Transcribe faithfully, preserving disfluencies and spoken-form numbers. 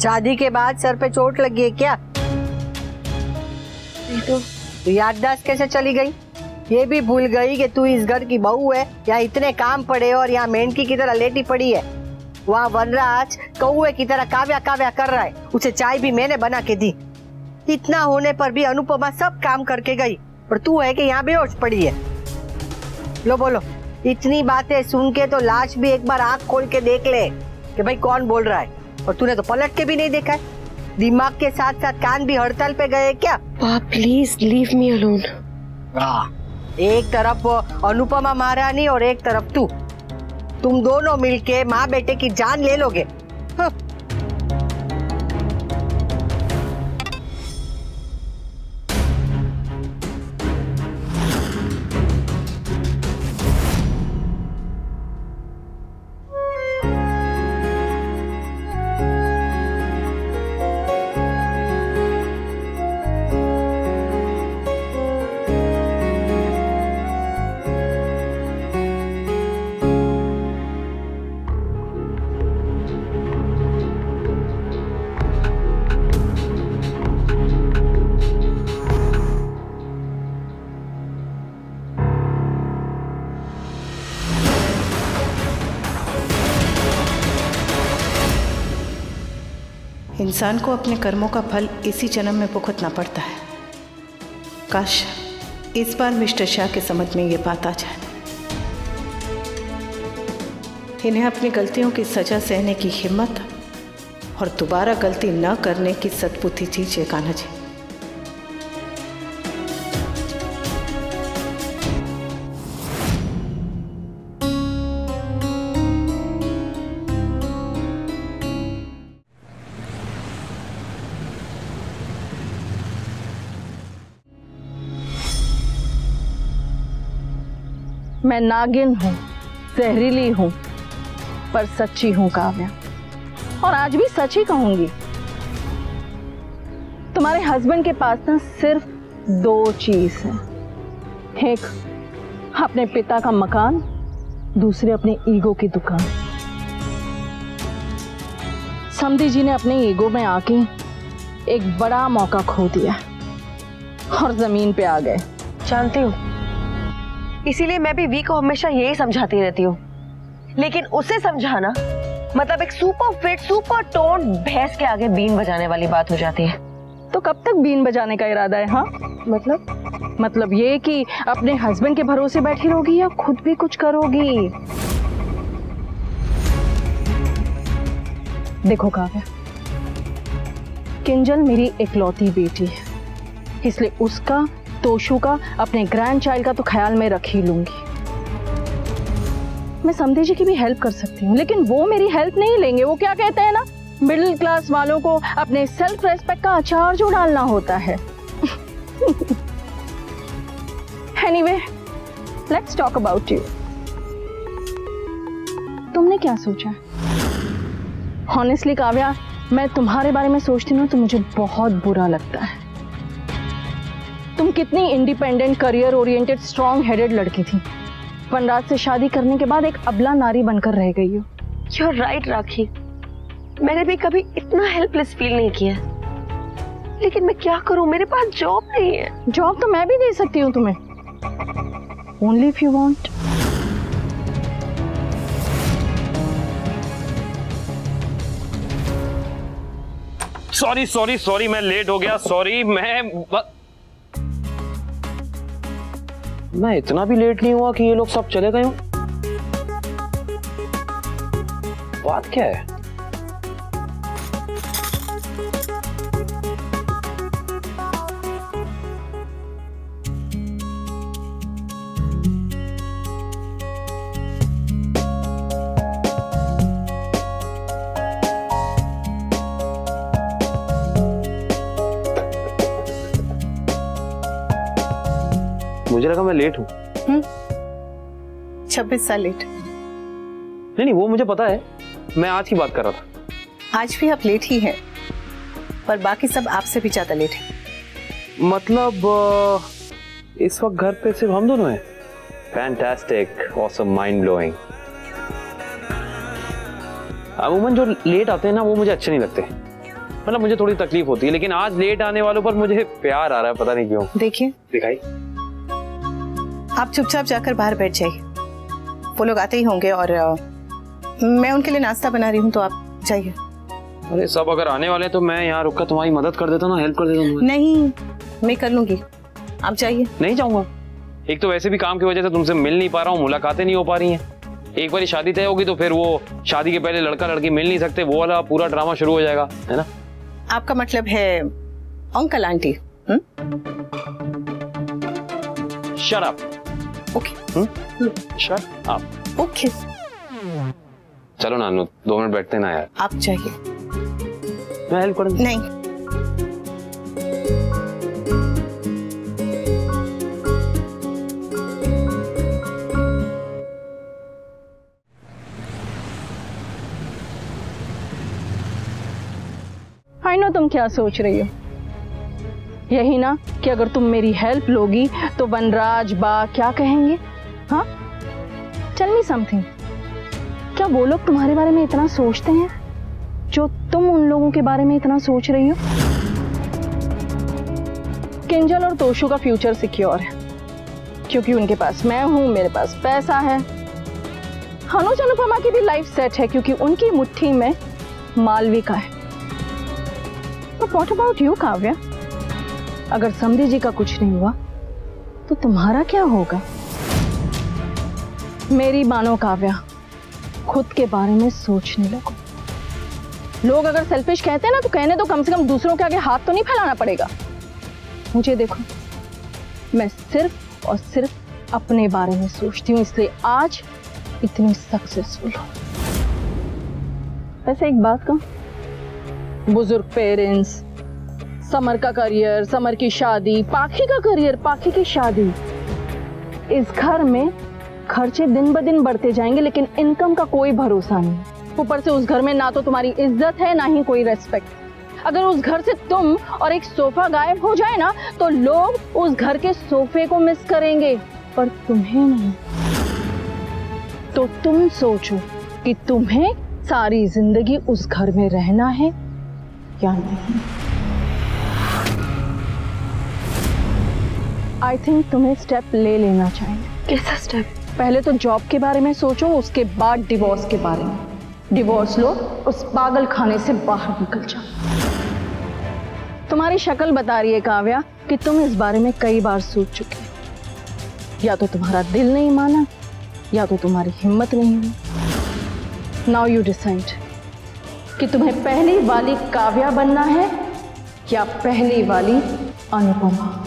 शादी के बाद सर पे चोट लगी है क्या? तो, तो याददाश्त कैसे चली गई? ये भी भूल गई कि तू इस घर की बहू है, यहाँ इतने काम पड़े और यहाँ मेंढकी की तरह लेटी पड़ी है। वहाँ वनराज कौए की तरह काव्या काव्या कर रहा है, उसे चाय भी मैंने बना के दी। इतना होने पर भी अनुपमा सब काम करके गई और तू है कि यहाँ बेहोश पड़ी है। लो बोलो, इतनी बातें सुन के तो लाश भी एक बार आंख खोल के देख ले कि भाई कौन बोल रहा है। और तूने तो पलट के भी नहीं देखा है, दिमाग के साथ साथ कान भी हड़ताल पे गए क्या? Please leave me alone. एक तरफ अनुपमा महारानी और एक तरफ तू, तुम दोनों मिलके माँ बेटे की जान ले लोगे। हाँ। इंसान को अपने कर्मों का फल इसी जन्म में भुगतना पड़ता है। काश इस बार मिस्टर शाह के समझ में ये बात आ जाए। इन्हें अपनी गलतियों की सजा सहने की हिम्मत और दोबारा गलती न करने की सद्बुद्धि दीजिए कान्हा जी। मैं नागिन हूँ, जहरीली हूँ, पर सच्ची हूँ काव्या, और आज भी सच ही कहूंगी। तुम्हारे हस्बैंड के पास ना सिर्फ दो चीज है, एक अपने पिता का मकान, दूसरी अपने ईगो की दुकान। समधी जी ने अपने ईगो में आके एक बड़ा मौका खो दिया और जमीन पे आ गए। जानती हूँ, इसीलिए मैं भी वी को हमेशा यही समझाती रहती हूँ, लेकिन उसे समझाना मतलब एक सुपर फिट सुपर टोन भैंस के आगे बीन बजाने वाली बात हो जाती है। तो कब तक बीन बजाने का इरादा है? हाँ मतलब मतलब ये कि अपने हस्बैंड के भरोसे बैठी रहोगी या खुद भी कुछ करोगी? देखो काव्या, किंजल मेरी इकलौती बेटी है, इसलिए उसका, तोशु का, अपने ग्रैंड चाइल्ड का तो ख्याल में रख ही लूंगी। मैं समधी जी की भी हेल्प कर सकती हूँ, लेकिन वो मेरी हेल्प नहीं लेंगे। वो क्या कहते हैं ना, मिडिल क्लास वालों को अपने सेल्फ रेस्पेक्ट का अचार जो डालना होता है। Anyway, let's talk about you. तुमने क्या सोचा? ऑनेस्टली काव्या, मैं तुम्हारे बारे में सोचती हूँ तो मुझे बहुत बुरा लगता है। तुम कितनी independent, career oriented, strong headed लड़की थी, वनराज से शादी करने के बाद एक अबला नारी बनकर रह गई हो। You're right, राखी, मैंने भी कभी इतना हेल्पलेस फील नहीं किया, लेकिन मैं क्या करूं, मेरे पास जॉब नहीं है। जॉब तो मैं भी दे सकती हूँ तुम्हें, only if you want. Sorry sorry sorry मैं लेट हो गया, सॉरी। मैं मैं इतना भी लेट नहीं हुआ कि ये लोग सब चले गए हों। बात क्या है? मुझे लगा मैं लेट हूँ। छब्बीस साल लेट? नहीं नहीं, वो मुझे पता है, मैं आज की बात कर रहा था। आज भी आप लेट ही हैं, पर बाकी सब आपसे भी ज्यादा लेट है। मतलब इस वक्त घर पे सिर्फ हम दोनों हैं? Fantastic, awesome, mind blowing. अमूमन जो लेट आते हैं ना, वो मुझे अच्छे नहीं लगते। मतलब मुझे थोड़ी तकलीफ होती है, लेकिन आज लेट आने वालों पर मुझे प्यार आ रहा है, पता नहीं क्यों। देखिए, दिखाई आप चुपचाप जाकर बाहर बैठ जाइए, वो लोग आते ही होंगे और आ, मैं उनके लिए नाश्ता बना रही हूँ, तो आप जाइए। अरे सब अगर आने वाले तो मैं यहाँ रुक कर तुम्हारी मदद कर देता ना, हेल्प कर देता हूँ। नहीं, मैं कर लूंगी, आप जाइए। नहीं जाऊंगा, एक तो वैसे भी काम की वजह से तुमसे मिल नहीं पा रहा हूँ, मुलाकातें नहीं हो पा रही हैं। एक बार शादी तय होगी तो फिर वो शादी के पहले लड़का लड़की मिल नहीं सकते, वो वाला पूरा ड्रामा शुरू हो जाएगा, है ना? आपका मतलब है uncle aunty? Shut up. Okay, shut up. Okay, चलो नानू, दो मिनट बैठते ना यार। आप जाइए। मैं हेल्प करूंगा। नहीं, आई नो तुम क्या सोच रही हो, यही ना कि अगर तुम मेरी हेल्प लोगी तो वनराज बा क्या कहेंगे? हाँ, टेल मी समथिंग, क्या वो लोग तुम्हारे बारे में इतना सोचते हैं जो तुम उन लोगों के बारे में इतना सोच रही हो? किंजल और तोशु का फ्यूचर सिक्योर है क्योंकि उनके पास मैं हूं, मेरे पास पैसा है। अनुज अनुपमा की भी लाइफ सेट है क्योंकि उनकी मुट्ठी में मालविका है। But what about you, Kavya? अगर समधी जी का कुछ नहीं हुआ तो तुम्हारा क्या होगा? मेरी मानो काव्या, खुद के बारे में सोचने लगो। लोग अगर सेल्फिश कहते हैं ना तो कहने तो कम से कम दूसरों के आगे हाथ तो नहीं फैलाना पड़ेगा। मुझे देखो, मैं सिर्फ और सिर्फ अपने बारे में सोचती हूँ, इसलिए आज इतनी सक्सेसफुल हूँ। वैसे एक बात कहूं, बुजुर्ग पेरेंट्स, समर का करियर, समर की शादी, पाखी का करियर, पाखी की शादी, इस घर में खर्चे दिन ब दिन बढ़ते जाएंगे लेकिन इनकम का कोई भरोसा नहीं। ऊपर से उस घर में ना तो तुम्हारी इज्जत है ना ही कोई रेस्पेक्ट। अगर उस घर से तुम और एक सोफा गायब हो जाए ना तो लोग उस घर के सोफे को मिस करेंगे, पर तुम्हें नहीं। तो तुम सोचो कि तुम्हें सारी जिंदगी उस घर में रहना है या नहीं। आई थिंक तुम्हें स्टेप ले लेना चाहिए। कैसा स्टेप? पहले तो जॉब के बारे में सोचो, उसके बाद डिवोर्स के बारे में। डिवोर्स लो, उस पागल खाने से बाहर निकल जाओ। तुम्हारी शक्ल बता रही है काव्या कि तुम इस बारे में कई बार सोच चुके। या तो तुम्हारा दिल नहीं माना या तो तुम्हारी हिम्मत नहीं हुई। नाउ यू डिसाइड कि तुम्हें पहली वाली काव्या बनना है या पहली वाली अनुपमा।